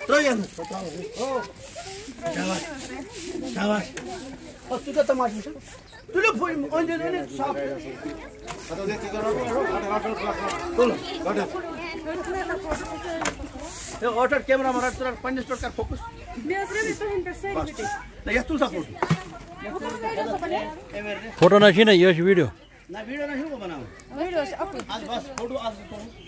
auto camera मारा तुरा पंडित पर कर फोकस मैं असरे तो हिंद से नहीं या तू सा फोटो फोटो ना छी ना ये वीडियो ना वीडियो नहीं को बनाओ वीडियो आज बस फोटो आज